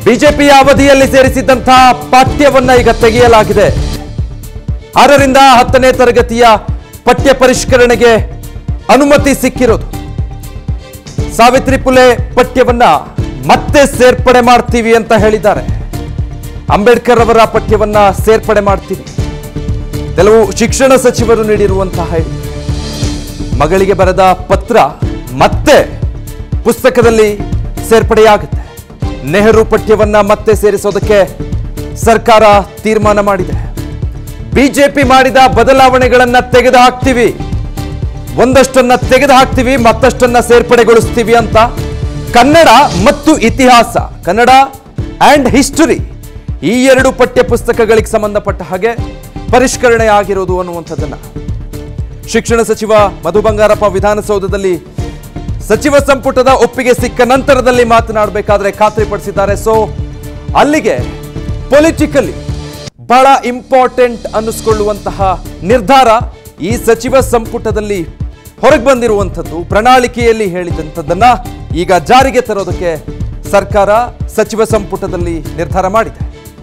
ಬಿಜೆಪಿಯ ಅವಧಿಯಲ್ಲಿ ಸೇರಿಸಿದಂತಹ ಪಠ್ಯವನ್ನ ಈಗ ತೆಗೆಯಲಾಗಿದೆ. 6ರಿಂದ 10ನೇ ತರಗತಿಯ ಪಠ್ಯ ಪರಿಷ್ಕರಣೆಗೆ ಅನುಮತಿ ಸಿಕ್ಕಿರೋದು. ಸಾವಿತ್ರಿ ಪುಲೆ ಪಠ್ಯವನ್ನ ಮತ್ತೆ ಸೇರ್ಪಡೆ ಮಾಡ್ತೀವಿ ಅಂತ ಹೇಳಿದ್ದಾರೆ. ಅಂಬೇಡ್ಕರ್ ಅವರ ಪಠ್ಯವನ್ನ ಸೇರ್ಪಡೆ ಮಾಡ್ತೀವಿ. ಕೆಲವು ಶಿಕ್ಷಣ ಸಚಿವರು ನೀಡಿರುವಂತಹ ಹೇಳಿ, ಮಗಳಿಗೆ ಬರೆದ ಪತ್ರ ಮತ್ತೆ ಪುಸ್ತಕದಲ್ಲಿ ಸೇರ್ಪಡೆಯಾಗುತ್ತೆ. ನೆಹರು ಪಠ್ಯವನ್ನ ಮತ್ತೆ ಸೇರಿಸೋದಕ್ಕೆ ಸರ್ಕಾರ ತೀರ್ಮಾನ ಮಾಡಿದೆ. ಬಿಜೆಪಿ ಮಾಡಿದ ಬದಲಾವಣೆಗಳನ್ನ ತೆಗೆದು ಹಾಕ್ತೀವಿ, ಒಂದಷ್ಟನ್ನ ತೆಗೆದು ಹಾಕ್ತೀವಿ, ಮತ್ತಷ್ಟನ್ನ ಸೇರ್ಪಡೆಗೊಳಿಸ್ತೀವಿ ಅಂತ ಕನ್ನಡ ಮತ್ತು ಇತಿಹಾಸ, ಕನ್ನಡ ಅಂಡ್ ಹಿಸ್ಟರಿ, ಈ ಎರಡು ಪಠ್ಯ ಪುಸ್ತಕಗಳಿಗೆ ಸಂಬಂಧಪಟ್ಟ ಹಾಗೆ ಪರಿಷ್ಕರಣೆ ಆಗಿರೋದು ಅನ್ನುವಂಥದ್ದನ್ನ ಶಿಕ್ಷಣ ಸಚಿವ ಮಧು ಬಂಗಾರಪ್ಪ ವಿಧಾನಸೌಧದಲ್ಲಿ ಸಚಿವ ಸಂಪುಟದ ಒಪ್ಪಿಗೆ ಸಿಕ್ಕ ನಂತರದಲ್ಲಿ ಮಾತನಾಡಬೇಕಾದ್ರೆ ಖಾತ್ರಿಪಡಿಸಿದ್ದಾರೆ. ಸೊ ಅಲ್ಲಿಗೆ ಪೊಲಿಟಿಕಲಿ ಬಹಳ ಇಂಪಾರ್ಟೆಂಟ್ ಅನ್ನಿಸ್ಕೊಳ್ಳುವಂತಹ ನಿರ್ಧಾರ ಈ ಸಚಿವ ಸಂಪುಟದಲ್ಲಿ ಹೊರಗೆ ಬಂದಿರುವಂಥದ್ದು, ಪ್ರಣಾಳಿಕೆಯಲ್ಲಿ ಹೇಳಿದಂಥದ್ದನ್ನ ಈಗ ಜಾರಿಗೆ ತರೋದಕ್ಕೆ ಸರ್ಕಾರ ಸಚಿವ ಸಂಪುಟದಲ್ಲಿ ನಿರ್ಧಾರ ಮಾಡಿದೆ.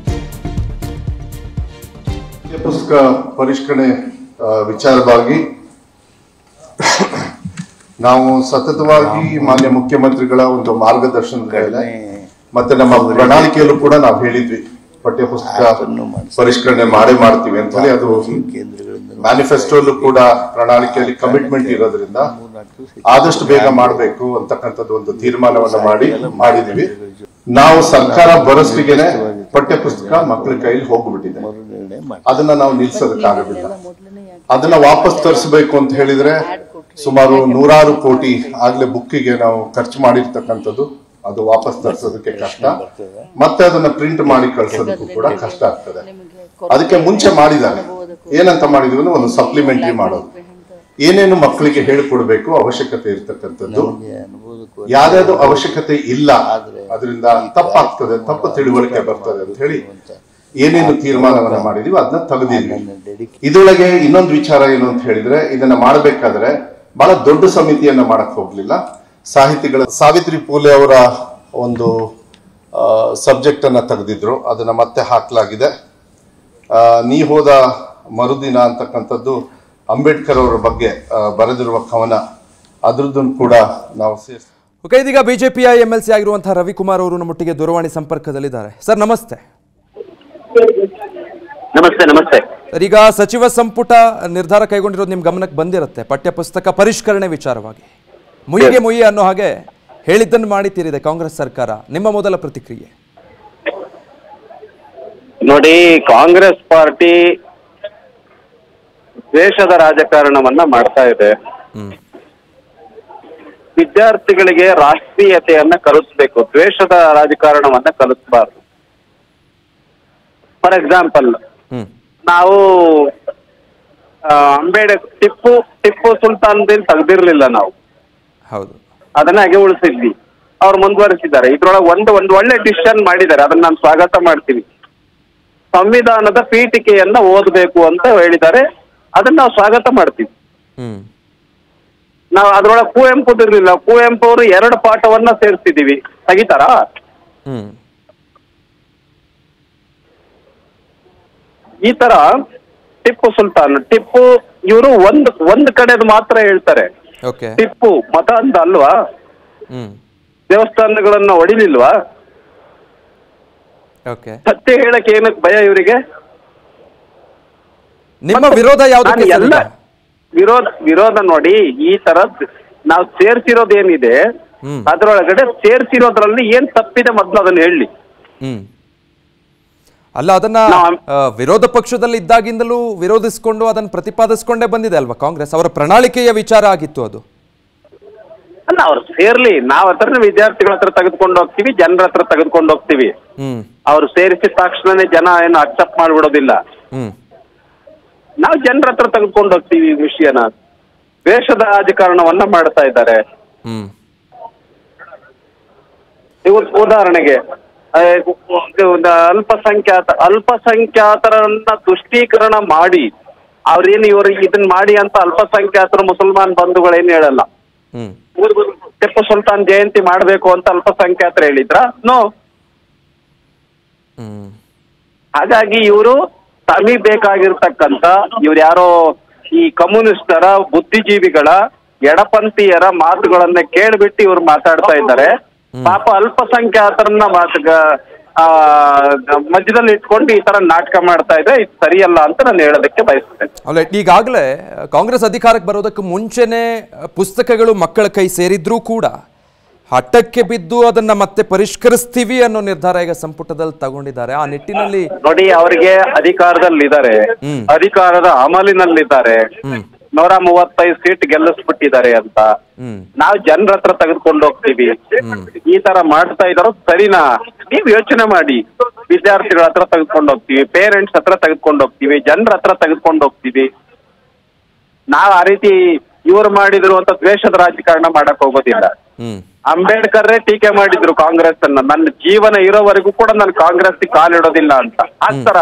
ಪುಸ್ತಕ ಪರಿಷ್ಕರಣೆ ವಿಚಾರವಾಗಿ ನಾವು ಸತತವಾಗಿ ಮಾನ್ಯ ಮುಖ್ಯಮಂತ್ರಿಗಳ ಒಂದು ಮಾರ್ಗದರ್ಶನದ ಮೇಲೆ ಮತ್ತೆ ನಮ್ಮ ಪ್ರಣಾಳಿಕೆಯಲ್ಲೂ ಕೂಡ ನಾವು ಹೇಳಿದ್ವಿ, ಪಠ್ಯ ಪುಸ್ತಕ ಪರಿಷ್ಕರಣೆ ಮಾಡ್ತೀವಿ ಅಂತ ಹೇಳಿ. ಅದು ಮ್ಯಾನಿಫೆಸ್ಟೋಲ್ಲೂ ಕೂಡ ಪ್ರಣಾಳಿಕೆಯಲ್ಲಿ ಕಮಿಟ್ಮೆಂಟ್ ಇರೋದ್ರಿಂದ ಆದಷ್ಟು ಬೇಗ ಮಾಡಬೇಕು ಅಂತಕ್ಕಂಥದ್ದು ಒಂದು ತೀರ್ಮಾನವನ್ನ ಮಾಡಿದೀವಿ. ನಾವು ಸರ್ಕಾರ ಬರೋಷ್ಟಿಗೆನೆ ಪಠ್ಯ ಪುಸ್ತಕ ಮಕ್ಕಳ ಕೈಲಿ ಹೋಗ್ಬಿಟ್ಟಿದೆ. ಅದನ್ನ ನಾವು ನಿಲ್ಸೋದಕ್ಕಾಗೋದಿಲ್ಲ. ಅದನ್ನ ವಾಪಸ್ ತರಿಸಬೇಕು ಅಂತ ಹೇಳಿದ್ರೆ ಸುಮಾರು 100 ಕೋಟಿ ಆಗ್ಲೇ ಬುಕ್ಕಿಗೆ ನಾವು ಖರ್ಚು ಮಾಡಿರ್ತಕ್ಕಂಥದ್ದು, ಅದು ವಾಪಸ್ ತರಿಸೋದಕ್ಕೆ ಕಷ್ಟ, ಮತ್ತೆ ಅದನ್ನ ಪ್ರಿಂಟ್ ಮಾಡಿ ಕಳ್ಸೋದಕ್ಕೂ ಕೂಡ ಕಷ್ಟ ಆಗ್ತದೆ. ಅದಕ್ಕೆ ಮುಂಚೆ ಮಾಡಿದ್ದಾರೆ. ಏನಂತ ಮಾಡಿದ್ವಿ ಅಂದ್ರೆ ಒಂದು ಸಪ್ಲಿಮೆಂಟರಿ ಮಾಡೋದು, ಏನೇನು ಮಕ್ಕಳಿಗೆ ಹೇಳ್ಕೊಡ್ಬೇಕು ಅವಶ್ಯಕತೆ ಇರ್ತಕ್ಕಂಥದ್ದು, ಯಾವ್ದಾದ್ರು ಅವಶ್ಯಕತೆ ಇಲ್ಲ ಅದರಿಂದ ತಪ್ಪಾಗ್ತದೆ, ತಪ್ಪು ತಿಳುವಳಿಕೆ ಬರ್ತದೆ ಅಂತ ಹೇಳಿ ಏನೇನು ತೀರ್ಮಾನವನ್ನ ಮಾಡಿದೀವಿ ಅದನ್ನ ತೆಗೆದಿದ್ವಿ. ಇದರೊಳಗೆ ಇನ್ನೊಂದು ವಿಚಾರ ಏನು ಅಂತ ಹೇಳಿದ್ರೆ, ಇದನ್ನ ಮಾಡಬೇಕಾದ್ರೆ ಬಹಳ ದೊಡ್ಡ ಸಮಿತಿಯನ್ನ ಮಾಡಕ್ ಹೋಗ್ಲಿಲ್ಲ. ಸಾಹಿತಿಗಳ ಸಾವಿತ್ರಿ ಪುಲೆ ಅವರ ಒಂದು ಸಬ್ಜೆಕ್ಟ್ ಅನ್ನ ತೆಗೆದಿದ್ರು, ಅದನ್ನ ಮತ್ತೆ ಹಾಕ್ಲಾಗಿದೆ. ನೀ ಹೋದ ಮರುದಿನ ಅಂತಕ್ಕಂಥದ್ದು ಅಂಬೇಡ್ಕರ್ ಅವರ ಬಗ್ಗೆ ಬರೆದಿರುವ ಕವನ, ಅದ್ರದ್ದನ್ನು ಕೂಡ ನಾವು ಸೇರಿಸಿ. ಓಕೆ, ಇದೀಗ ಬಿಜೆಪಿಯ MLC ಆಗಿರುವಂತಹ ರವಿಕುಮಾರ್ ಅವರು ನಮ್ಮೊಟ್ಟಿಗೆ ದೂರವಾಣಿ ಸಂಪರ್ಕದಲ್ಲಿದ್ದಾರೆ. ಸರ್ ನಮಸ್ತೆ. ನಮಸ್ತೆ. ನಮಸ್ತೆ ಸರ್, ಈಗ ಸಚಿವ ಸಂಪುಟ ನಿರ್ಧಾರ ಕೈಗೊಂಡಿರೋದು ನಿಮ್ ಗಮನಕ್ಕೆ ಬಂದಿರುತ್ತೆ, ಪಠ್ಯ ಪುಸ್ತಕ ಪರಿಷ್ಕರಣೆ ವಿಚಾರವಾಗಿ. ಮುಯ್ಯಿಗೆ ಮುಯ್ಯಿ ಅನ್ನೋ ಹಾಗೆ ಹೇಳಿದ್ದನ್ನು ಮಾಡಿ ತೀರಿದೆ ಕಾಂಗ್ರೆಸ್ ಸರ್ಕಾರ. ನಿಮ್ಮ ಮೊದಲ ಪ್ರತಿಕ್ರಿಯೆ ನೋಡಿ, ಕಾಂಗ್ರೆಸ್ ಪಾರ್ಟಿ ದ್ವೇಷದ ರಾಜಕಾರಣವನ್ನ ಮಾಡ್ತಾ ಇದೆ. ವಿದ್ಯಾರ್ಥಿಗಳಿಗೆ ರಾಷ್ಟ್ರೀಯತೆಯನ್ನ ಕಲಿಸಬೇಕು, ದ್ವೇಷದ ರಾಜಕಾರಣವನ್ನ ಕಲಿಸಬಾರ್ದು. ಫಾರ್ ಎಕ್ಸಾಂಪಲ್, ನಾವು ಟಿಪ್ಪು ಸುಲ್ತಾನ್ ತೆಗ್ದಿರ್ಲಿಲ್ಲ, ನಾವು ಹೌದು ಅದನ್ನ ಹಾಗೆ ಉಳಿಸಿದ್ವಿ. ಅವ್ರು ಮುಂದುವರಿಸಿದ್ದಾರೆ. ಇದ್ರೊಳಗೆ ಒಂದು ಒಳ್ಳೆ ಡಿಸಿಷನ್ ಮಾಡಿದ್ದಾರೆ, ಅದನ್ನ ನಾನು ಸ್ವಾಗತ ಮಾಡ್ತೀನಿ. ಸಂವಿಧಾನದ ಪೀಠಿಕೆಯನ್ನ ಓದಬೇಕು ಅಂತ ಹೇಳಿದ್ದಾರೆ, ಅದನ್ನ ನಾವು ಸ್ವಾಗತ ಮಾಡ್ತೀವಿ. ನಾವು ಅದ್ರೊಳಗೆ ಕುವೆಂಪುದಿರ್ಲಿಲ್ಲ, ಕುವೆಂಪು ಅವರು 2 ಪಾಠವನ್ನ ಸೇರಿಸಿದೀವಿ, ತೆಗಿತಾರಾ? ಈ ತರ ಟಿಪ್ಪು ಇವರು ಒಂದ್ ಕಡೆದು ಮಾತ್ರ ಹೇಳ್ತಾರೆ. ಟಿಪ್ಪು ಮತ ಅಂತ ಅಲ್ವಾ? ದೇವಸ್ಥಾನಗಳನ್ನ ಹೊಡಿಲಿಲ್ವಾ? ಸತ್ಯ ಹೇಳಕ್ಕೆ ಏನಕ್ಕೆ ಭಯ ಇವರಿಗೆ? ನಿಮ್ಮ ವಿರೋಧ ಎಲ್ಲ ವಿರೋಧ ನೋಡಿ, ಈ ತರ ನಾವು ಸೇರ್ಸಿರೋದೇನಿದೆ ಅದ್ರೊಳಗಡೆ ಸೇರ್ಸಿರೋದ್ರಲ್ಲಿ ಏನ್ ತಪ್ಪಿದೆ ಮೊದ್ಲು ಅದನ್ನ ಹೇಳಿ. ಅಲ್ಲ, ಅದನ್ನ ವಿರೋಧ ಪಕ್ಷದಲ್ಲಿ ಇದ್ದಾಗಿಂದಲೂ ವಿರೋಧಿಸಿಕೊಂಡು ಅದನ್ನು ಪ್ರತಿಪಾದಿಸಿಕೊಂಡೇ ಬಂದಿದೆ ಅಲ್ವಾ ಕಾಂಗ್ರೆಸ್? ಅವರ ಪ್ರಣಾಳಿಕೆಯ ವಿಚಾರ ಆಗಿತ್ತು ಅದು. ಅಲ್ಲ, ಅವ್ರು ಸೇರ್ಲಿ, ನಾವ್ ಹತ್ರ ವಿದ್ಯಾರ್ಥಿಗಳ ಹತ್ರ ತೆಗೆದುಕೊಂಡು ಹೋಗ್ತೀವಿ, ಜನರ ಹತ್ರ ತೆಗೆದುಕೊಂಡು ಹೋಗ್ತೀವಿ. ಅವ್ರು ಸೇರಿಸಿದ ತಕ್ಷಣನೇ ಜನ ಏನು ಅಕ್ಸೆಪ್ಟ್ ಮಾಡ್ಬಿಡೋದಿಲ್ಲ. ನಾವು ಜನರ ಹತ್ರ ತೆಗೆದುಕೊಂಡು ಹೋಗ್ತೀವಿ ಈ ವಿಷಯನ. ದ್ವೇಷದ ರಾಜಕಾರಣವನ್ನ ಮಾಡ್ತಾ ಇದ್ದಾರೆ. ಉದಾಹರಣೆಗೆ ಅಲ್ಪಸಂಖ್ಯಾತರನ್ನ ತುಷ್ಟೀಕರಣ ಮಾಡಿ ಅವ್ರೇನು ಇವ್ರಿಗೆ ಇದನ್ನ ಮಾಡಿ ಅಂತ ಅಲ್ಪಸಂಖ್ಯಾತರು ಮುಸಲ್ಮಾನ್ ಬಂಧುಗಳೇನು ಹೇಳಲ್ಲ. ಟಿಪ್ಪು ಸುಲ್ತಾನ್ ಜಯಂತಿ ಮಾಡಬೇಕು ಅಂತ ಅಲ್ಪಸಂಖ್ಯಾತರು ಹೇಳಿದ್ರ? ನೋ. ಹಾಗಾಗಿ ಇವರು ತಮಗೆ ಬೇಕಾಗಿರ್ತಕ್ಕಂಥ ಇವ್ರು ಯಾರೋ ಈ ಕಮ್ಯುನಿಸ್ಟರ ಬುದ್ಧಿಜೀವಿಗಳ ಎಡಪಂಥೀಯರ ಮಾತುಗಳನ್ನ ಕೇಳ್ಬಿಟ್ಟು ಇವ್ರು ಮಾತಾಡ್ತಾ ಇದ್ದಾರೆ. ಪಾಪ ಅಲ್ಪಸಂಖ್ಯಾತರನ್ನ ಮಧ್ಯದಲ್ಲಿ ಇಟ್ಕೊಂಡು ಈ ತರ ನಾಟಕ ಮಾಡ್ತಾ ಇದೆ. ಇದು ಸರಿಯಲ್ಲ ಅಂತ ನಾನು ಹೇಳೋದಕ್ಕೆ ಬಯಸ್ತೇನೆ. ಅಲ್ಲ, ಈಗಾಗಲೇ ಕಾಂಗ್ರೆಸ್ ಅಧಿಕಾರಕ್ಕೆ ಬರೋದಕ್ಕೆ ಮುಂಚೆನೆ ಪುಸ್ತಕಗಳು ಮಕ್ಕಳ ಕೈ ಸೇರಿದ್ರೂ ಕೂಡ ಹಠಕ್ಕೆ ಬಿದ್ದು ಅದನ್ನ ಮತ್ತೆ ಪರಿಷ್ಕರಿಸ್ತೀವಿ ಅನ್ನೋ ನಿರ್ಧಾರ ಈಗ ಸಂಪುಟದಲ್ಲಿ ತಗೊಂಡಿದ್ದಾರೆ. ಆ ನಿಟ್ಟಿನಲ್ಲಿ ನೋಡಿ, ಅವರಿಗೆ ಅಧಿಕಾರದಲ್ಲಿದ್ದಾರೆ, ಅಧಿಕಾರದ ಅಮಲಿನಲ್ಲಿದ್ದಾರೆ, 135 ಸೀಟ್ ಗೆಲ್ಲಿಸ್ಬಿಟ್ಟಿದ್ದಾರೆ ಅಂತ ನಾವು ಜನರ ಹತ್ರ ತೆಗೆದುಕೊಂಡು ಹೋಗ್ತೀವಿ. ಈ ತರ ಮಾಡ್ತಾ ಇದಾರೋ ಸರಿನಾ? ನೀವ್ ಯೋಚನೆ ಮಾಡಿ. ವಿದ್ಯಾರ್ಥಿಗಳ ಹತ್ರ ತೆಗೆದುಕೊಂಡು ಹೋಗ್ತೀವಿ, ಪೇರೆಂಟ್ಸ್ ಹತ್ರ ತೆಗೆದುಕೊಂಡು ಹೋಗ್ತೀವಿ, ಜನರ ಹತ್ರ ತೆಗೆದುಕೊಂಡು ಹೋಗ್ತೀವಿ. ನಾವ್ ಆ ರೀತಿ ಇವ್ರು ಮಾಡಿದ್ರು ಅಂತ ದ್ವೇಷದ ರಾಜಕಾರಣ ಮಾಡಕ್ ಹೋಗೋದಿಲ್ಲ. ಅಂಬೇಡ್ಕರ್ ಟೀಕೆ ಮಾಡಿದ್ರು ಕಾಂಗ್ರೆಸ್ ಅನ್ನ, ನನ್ನ ಜೀವನ ಇರೋವರೆಗೂ ಕೂಡ ನಾನು ಕಾಂಗ್ರೆಸ್ ಕಾಲಿಡೋದಿಲ್ಲ ಅಂತ. ಹಾಕ್ತಾರ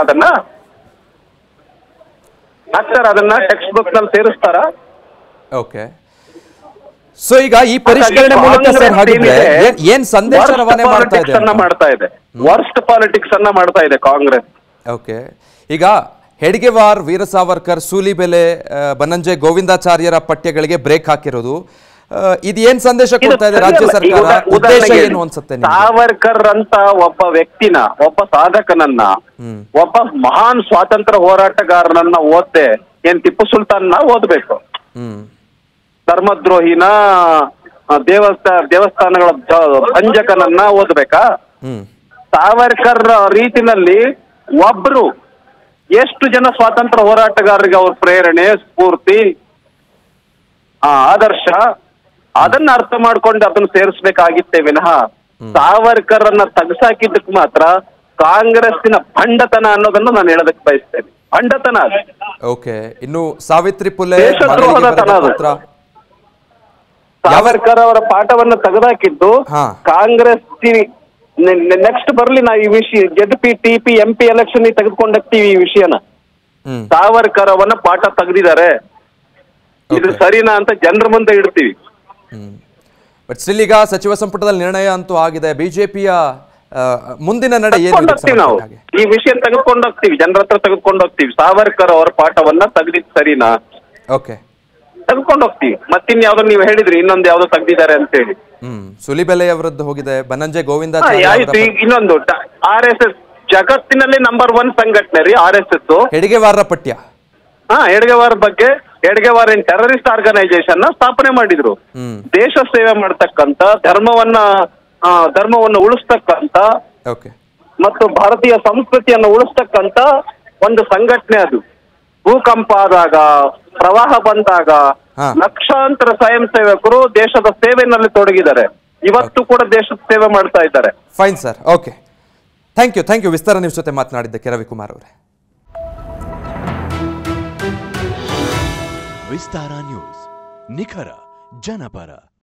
ಅದನ್ನ ಟೆಕ್ಸ್ಟ್ ಬುಕ್ ನಲ್ಲಿ ಸೇರಿಸ್ತಾರ? ಓಕೆ. ಸೊ ಈಗ ಈ ಪರಿಷ್ಕರಣೆ ಮೂಲಕ ಸರ್ ಹಾಗಿದ್ರೆ ಏನ್ ಸಂದೇಶ ರವಾನೆ ಮಾಡ್ತಾ ಇದೆ? ವರ್ಸ್ಟ್ ಪಾಲಿಟಿಕ್ಸ್ ಅನ್ನ ಮಾಡ್ತಾ ಇದೆ ಕಾಂಗ್ರೆಸ್. ಓಕೆ. ಈಗ ಹೆಡ್ಗೆವಾರ್, ವೀರ ಸಾವರ್ಕರ್, ಸೂಲಿಬೆಲೆ, ಬನ್ನಂಜೆ ಗೋವಿಂದಾಚಾರ್ಯರ ಪಠ್ಯಗಳಿಗೆ ಬ್ರೇಕ್ ಹಾಕಿರೋದು ಇದು ಏನ್ ಸಂದೇಶ ಕೊಡ್ತಾ ಇದೆ ರಾಜ್ಯ ಸರ್ಕಾರ? ಉದ್ದೇಶ ಏನು ಅನ್ಸುತ್ತೆ? ಸಾವರ್ಕರ್ ಅಂತ ಒಬ್ಬ ವ್ಯಕ್ತಿನ, ಒಬ್ಬ ಸಾಧಕನನ್ನ, ಒಬ್ಬ ಮಹಾನ್ ಸ್ವಾತಂತ್ರ್ಯ ಹೋರಾಟಗಾರನನ್ನ ಓದ್ದೆ ಏನ್ ಟಿಪ್ಪು ಸುಲ್ತಾನ್ನ ಓದ್ಬೇಕು? ಧರ್ಮದ್ರೋಹಿನ, ದೇವಸ್ಥಾನಗಳ ಭಂಜಕನನ್ನ ಓದ್ಬೇಕಾ? ಸಾವರ್ಕರ್ ರೀತಿನಲ್ಲಿ ಒಬ್ರು ಎಷ್ಟು ಜನ ಸ್ವಾತಂತ್ರ್ಯ ಹೋರಾಟಗಾರರಿಗೆ ಅವ್ರ ಪ್ರೇರಣೆ, ಸ್ಫೂರ್ತಿ, ಆದರ್ಶ, ಅದನ್ನ ಅರ್ಥ ಮಾಡ್ಕೊಂಡು ಅದನ್ನ ಸೇರಿಸ್ಬೇಕಾಗಿತ್ತೇ ವಿನಃ ಸಾವರ್ಕರ್ ಅನ್ನ ತಗಸಾಕಿದ್ದಕ್ಕೆ ಮಾತ್ರ ಕಾಂಗ್ರೆಸ್ಸಿನ ಭಂಡತನ ಅನ್ನೋದನ್ನು ನಾನು ಹೇಳೋದಕ್ಕೆ ಬಯಸ್ತೇನೆ. ಭಂಡತನ. ಓಕೆ. ಇನ್ನು ಸಾವಿತ್ರಿ ಪುಲೆ ಸಾವರ್ಕರ್ ಅವರ ಪಾಠವನ್ನ ತೆಗೆದಾಕಿದ್ದು ಕಾಂಗ್ರೆಸ್. ನೆಕ್ಸ್ಟ್ ಬರ್ಲಿ, ನಾವು ಈ ವಿಷಯ ZP, TP, MP ಎಲೆಕ್ಷನ್ ತೆಗೆದುಕೊಂಡು ಹೋಗ್ತೀವಿ ಈ ವಿಷಯನ. ಸಾವರ್ಕರ್ ಅವನ್ನ ಪಾಠ ತೆಗೆದಿದ್ದಾರೆ, ಇದು ಸರಿನಾ ಅಂತ ಜನರ ಮುಂದೆ ಇಡ್ತೀವಿ. ಬಟ್ ಸ್ಟಿಲ್ ಈಗ ಸಚಿವ ಸಂಪುಟದಲ್ಲಿ ನಿರ್ಣಯ ಅಂತೂ ಆಗಿದೆ. ಬಿಜೆಪಿಯ ಮುಂದಿನ ನಡೆ ಏನು? ನಾವು ಈ ವಿಷಯ ತೆಗೆದುಕೊಂಡು ಹೋಗ್ತೀವಿ, ಜನರ ಹತ್ರ ತೆಗೆದುಕೊಂಡು ಹೋಗ್ತೀವಿ. ಸಾವರ್ಕರ್ ಅವರ ಪಾಠವನ್ನ ತೆಗೆದಿದ್ದು ಸರಿನಾ? ಓಕೆ, ತೆಗೆದುಕೊಂಡು ಹೋಗ್ತೀವಿ. ಮತ್ತಿನ್ಯಾವ್ದು ನೀವು ಹೇಳಿದ್ರಿ, ಇನ್ನೊಂದು ಯಾವ್ದೋ ತೆಗ್ದಿದ್ದಾರೆ ಅಂತ ಹೇಳಿ. ಸುಲಿಬೆಲೆ ಅವರದ್ದು ಹೋಗಿದೆ, ಬನ್ನಂಜೆ ಗೋವಿಂದ. ಆಯ್ತು, ಇನ್ನೊಂದು RSS ಜಗತ್ತಿನಲ್ಲಿ ನಂಬರ್ 1 ಸಂಘಟನೆ ರೀ RSS. ಹೆಡ್ಗೆವಾರ ಪಠ್ಯ. ಹೆಡ್ಗೆವಾರ್ ಬಗ್ಗೆ, ಹೆಡ್ಗೆವಾರ್ ಏನ್ ಟೆರರಿಸ್ಟ್ ಆರ್ಗನೈಸೇಷನ್ ಸ್ಥಾಪನೆ ಮಾಡಿದ್ರು. ದೇಶ ಸೇವೆ ಮಾಡ್ತಕ್ಕಂತ, ಧರ್ಮವನ್ನು ಉಳಿಸ್ತಕ್ಕಂತ ಮತ್ತು ಭಾರತೀಯ ಸಂಸ್ಕೃತಿಯನ್ನು ಉಳಿಸ್ತಕ್ಕಂತ ಒಂದು ಸಂಘಟನೆ ಅದು. ಭೂಕಂಪ ಆದಾಗ, ಪ್ರವಾಹ ಬಂದಾಗ ಲಕ್ಷಾಂತರ ಸ್ವಯಂ ಸೇವಕರು ದೇಶದ ಸೇವೆಯಲ್ಲಿ ತೊಡಗಿದ್ದಾರೆ. ಇವತ್ತು ಕೂಡ ದೇಶದ ಸೇವೆ ಮಾಡ್ತಾ ಇದ್ದಾರೆ. Fine sir, okay, thank you. Vistara news ಜೊತೆ ಮಾತನಾಡಿದ್ದಕ್ಕೆ ರವಿಕುಮಾರ್ ಅವರೇ. ವಿಸ್ತಾರ ನ್ಯೂಸ್, ನಿಖರ ಜನಪರ.